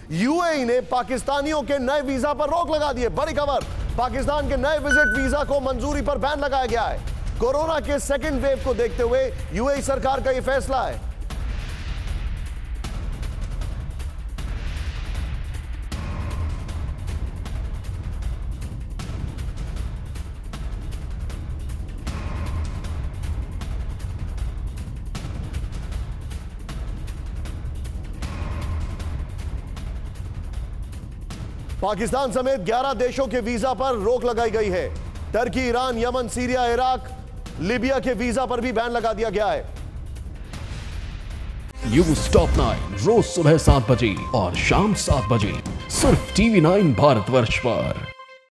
UAE ने पाकिस्तानियों के नए वीजा पर रोक लगा दी है। बड़ी खबर, पाकिस्तान के नए विजिट वीजा को मंजूरी पर बैन लगाया गया है। कोरोना के सेकेंड वेव को देखते हुए यूएई सरकार का यह फैसला है। पाकिस्तान समेत 11 देशों के वीजा पर रोक लगाई गई है। Turkey, Iran, Yemen, Syria, Iraq, Libya के वीजा पर भी बैन लगा दिया गया है। न्यूज़ टॉप 9 रोज सुबह 7 बजे और शाम 7 बजे सिर्फ TV9 भारतवर्ष पर।